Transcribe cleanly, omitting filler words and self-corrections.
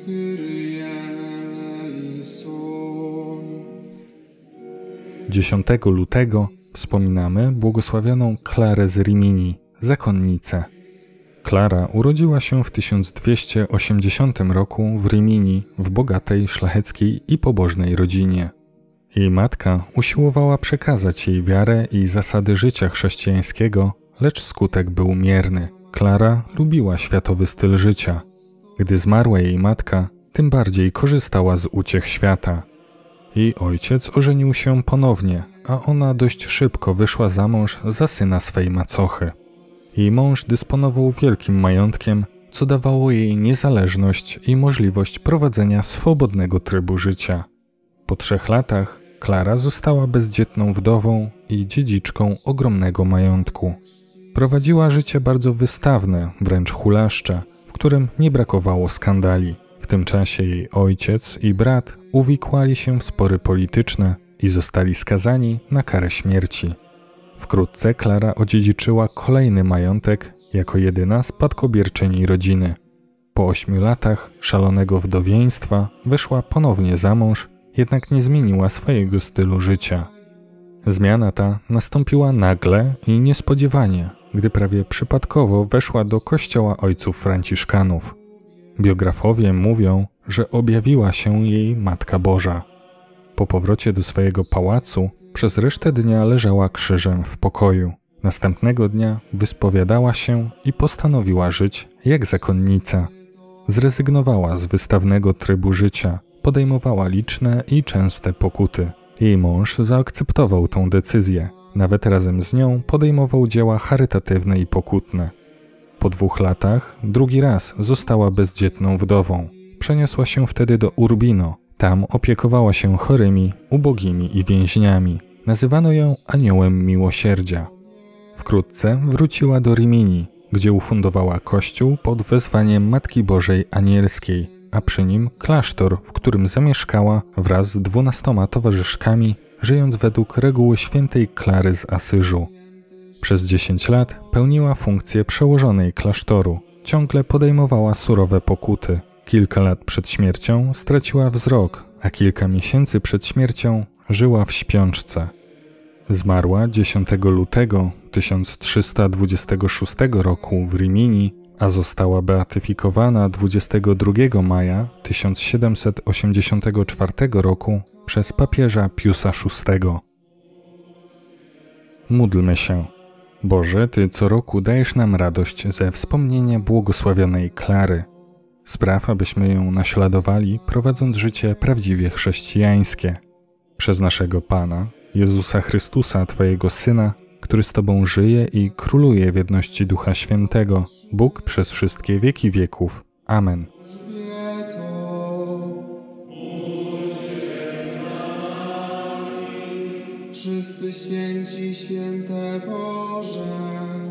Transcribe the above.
10 lutego wspominamy błogosławioną Klarę z Rimini, zakonnicę. Klara urodziła się w 1280 roku w Rimini w bogatej, szlacheckiej i pobożnej rodzinie. Jej matka usiłowała przekazać jej wiarę i zasady życia chrześcijańskiego, lecz skutek był mierny. Klara lubiła światowy styl życia. Gdy zmarła jej matka, tym bardziej korzystała z uciech świata. Jej ojciec ożenił się ponownie, a ona dość szybko wyszła za mąż za syna swej macochy. Jej mąż dysponował wielkim majątkiem, co dawało jej niezależność i możliwość prowadzenia swobodnego trybu życia. Po 3 latach Klara została bezdzietną wdową i dziedziczką ogromnego majątku. Prowadziła życie bardzo wystawne, wręcz hulaszcze, w którym nie brakowało skandali. W tym czasie jej ojciec i brat uwikłali się w spory polityczne i zostali skazani na karę śmierci. Wkrótce Klara odziedziczyła kolejny majątek jako jedyna spadkobierczyni rodziny. Po 8 latach szalonego wdowieństwa wyszła ponownie za mąż, jednak nie zmieniła swojego stylu życia. Zmiana ta nastąpiła nagle i niespodziewanie, gdy prawie przypadkowo weszła do kościoła ojców franciszkanów. Biografowie mówią, że objawiła się jej Matka Boża. Po powrocie do swojego pałacu przez resztę dnia leżała krzyżem w pokoju. Następnego dnia wyspowiadała się i postanowiła żyć jak zakonnica. Zrezygnowała z wystawnego trybu życia, podejmowała liczne i częste pokuty. Jej mąż zaakceptował tę decyzję. Nawet razem z nią podejmował dzieła charytatywne i pokutne. Po 2 latach drugi raz została bezdzietną wdową. Przeniosła się wtedy do Urbino. Tam opiekowała się chorymi, ubogimi i więźniami. Nazywano ją Aniołem Miłosierdzia. Wkrótce wróciła do Rimini, gdzie ufundowała kościół pod wezwaniem Matki Bożej Anielskiej, a przy nim klasztor, w którym zamieszkała wraz z 12 towarzyszkami, żyjąc według reguły świętej Klary z Asyżu. Przez 10 lat pełniła funkcję przełożonej klasztoru. Ciągle podejmowała surowe pokuty. Kilka lat przed śmiercią straciła wzrok, a kilka miesięcy przed śmiercią żyła w śpiączce. Zmarła 10 lutego 1326 roku w Rimini, a została beatyfikowana 22 maja 1784 roku przez papieża Piusa VI. Módlmy się. Boże, Ty co roku dajesz nam radość ze wspomnienia błogosławionej Klary. Spraw, abyśmy ją naśladowali, prowadząc życie prawdziwie chrześcijańskie. Przez naszego Pana, Jezusa Chrystusa, Twojego Syna, który z Tobą żyje i króluje w jedności Ducha Świętego, Bóg przez wszystkie wieki wieków. Amen. Wszyscy święci, święte Boże.